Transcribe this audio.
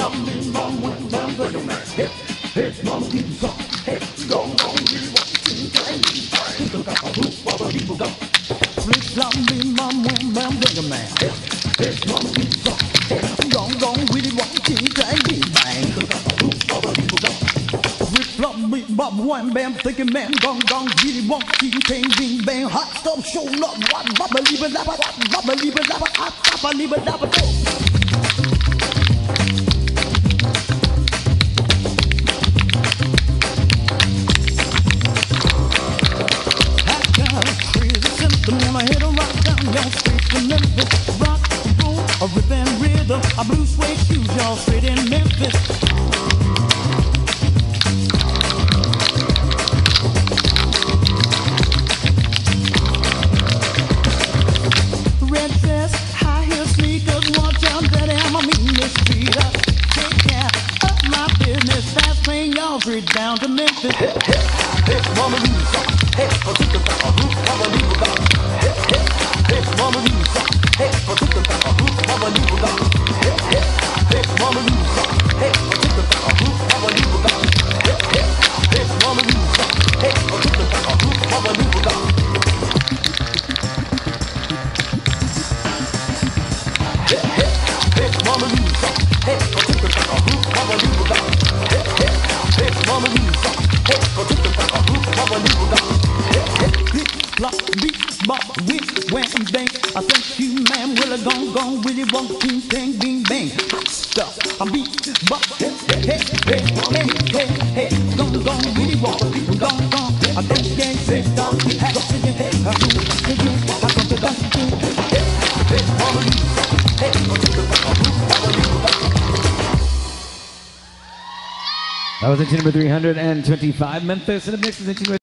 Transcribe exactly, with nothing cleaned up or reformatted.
love me, mom, when I'm bring man. Hey, hey, mama, keep some. Hey, go, go, really want to see me. Look at the roof, all the people go. Please love me, mom, when I'm bring man. Hey, hey, mama, keep some. Hey, go, go, really want to see me. Look at the roof, all the people go. Love me, bum, wham, bam, thinking man, gong, gong, really want to king, bing, bang, hot stuff, show love, what, bubba, leave it, lava, bubba, leave it, lava, hot, bubba, leave it, lava, go. I got a crazy symptom, wanna hit a rock down your street to Memphis, rock, roll, a rip and rhythm, a blue suede shoes, y'all straight in Memphis. Down to Memphis. Hey, hey, hey, mama, leave some. Hey, for the roof, mama, leave it down. Hey, hey, hey, mama, leave some. Hey, for the roof, mama, leave it down. Hey, hey, hey, mama, leave some. Hey, for the roof, mama, leave it down. Hey, hey, hey, mama, leave some. Hey, for the roof, mama, leave it down. Hey, hey, hey, mama, leave some. Hey, for the roof, mama, leave it down. Hey, hey. Hey, mama, leave some. Hey, go to the back of roof, mama, leave it down. Hey, hey, beat, block, beat, bop, whip, wham, bang. I think you, man, will a gong, gong, really want to bang, bing, bang. Hot stuff, I beat, bop, hey, hey, hey, hey, hey, hey, gong, gong, really want to beat, gong, gong. I don't gang, say, don't be happy, hey, hey, I do, hey, I don't get that, hey, hey, mama, leave some. Hey, go to the back of roof, mama, leave it down. That was entry number three hundred twenty-five, Memphis in the mix is entry number